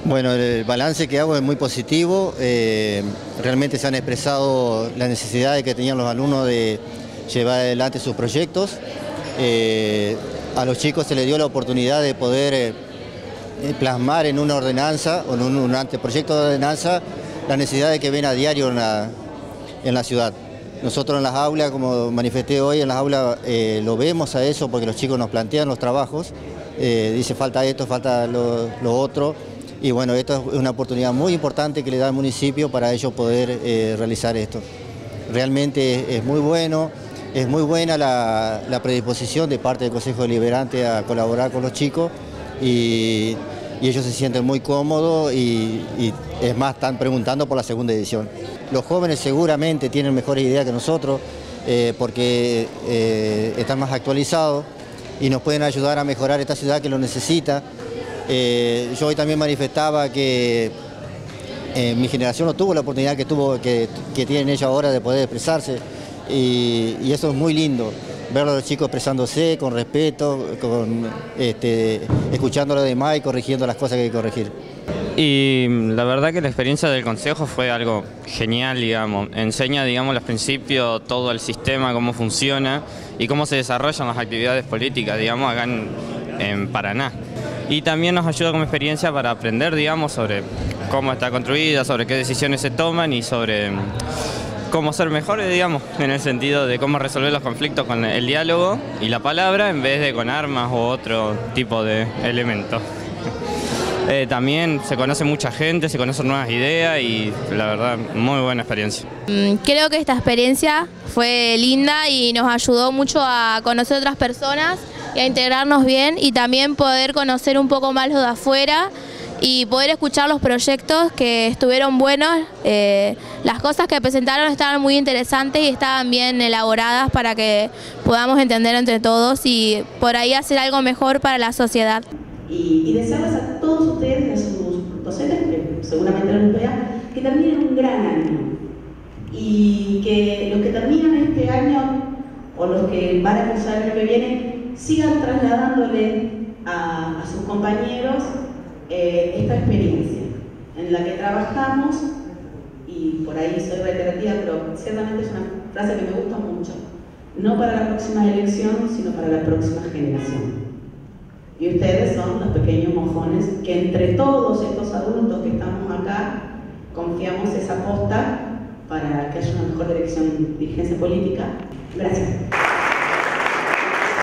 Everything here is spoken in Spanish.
Bueno, el balance que hago es muy positivo. Realmente se han expresado las necesidades que tenían los alumnos de llevar adelante sus proyectos. A los chicos se les dio la oportunidad de poder plasmar en una ordenanza o en un anteproyecto de ordenanza las necesidades que ven a diario en la ciudad. Nosotros en las aulas, como manifesté hoy, en las aulas lo vemos a eso porque los chicos nos plantean los trabajos, dice falta esto, falta lo otro, y bueno, esto es una oportunidad muy importante que le da al municipio para ellos poder realizar esto. Realmente es muy bueno, es muy buena la predisposición de parte del Consejo Deliberante a colaborar con los chicos y ellos se sienten muy cómodos y es más, están preguntando por la segunda edición. Los jóvenes seguramente tienen mejores ideas que nosotros porque están más actualizados y nos pueden ayudar a mejorar esta ciudad que lo necesita. Yo hoy también manifestaba que mi generación no tuvo la oportunidad que tienen ellos ahora de poder expresarse y eso es muy lindo. Ver a los chicos expresándose con respeto, escuchando a los demás y corrigiendo las cosas que hay que corregir. Y la verdad que la experiencia del consejo fue algo genial, digamos. Enseña, digamos, los principios, todo el sistema, cómo funciona y cómo se desarrollan las actividades políticas, digamos, acá en Paraná. Y también nos ayuda como experiencia para aprender, digamos, sobre cómo está construida, sobre qué decisiones se toman y sobre cómo ser mejores, digamos, en el sentido de cómo resolver los conflictos con el diálogo y la palabra en vez de con armas u otro tipo de elementos. También se conoce mucha gente, se conocen nuevas ideas y la verdad, muy buena experiencia. Creo que esta experiencia fue linda y nos ayudó mucho a conocer otras personas y a integrarnos bien y también poder conocer un poco más lo de afuera y poder escuchar los proyectos que estuvieron buenos. Las cosas que presentaron estaban muy interesantes y estaban bien elaboradas para que podamos entender entre todos y por ahí hacer algo mejor para la sociedad. Y desearles a todos ustedes, a sus docentes, que seguramente los vean, que terminen un gran año y que los que terminan este año o los que van a empezar el año que viene sigan trasladándole a sus compañeros esta experiencia en la que trabajamos, y por ahí soy reiterativa, pero ciertamente es una frase que me gusta mucho, no para la próxima elección, sino para la próxima generación. Y ustedes son los pequeños mojones que entre todos estos adultos que estamos acá confiamos esa posta para que haya una mejor dirigencia política. Gracias.